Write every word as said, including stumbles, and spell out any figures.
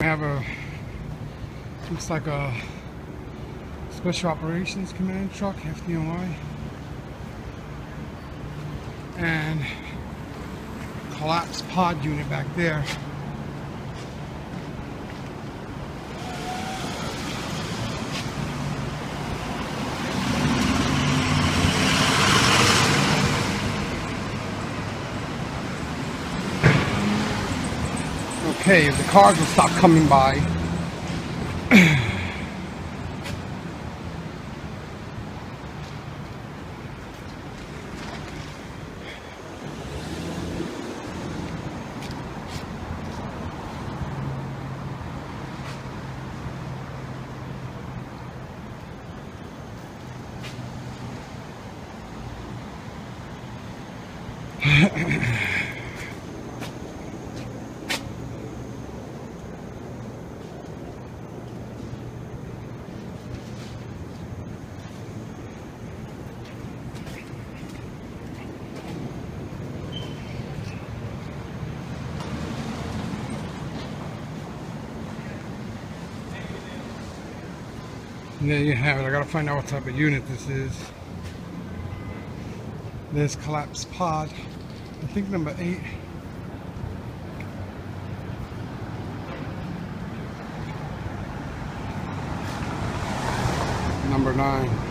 have a, looks like a Special Operations Command truck, F D N Y, and collapsed pod unit back there. Okay, if the cars will stop coming by. And there you have it. I gotta find out what type of unit this is. This collapsed pod, I think number eight. Number nine.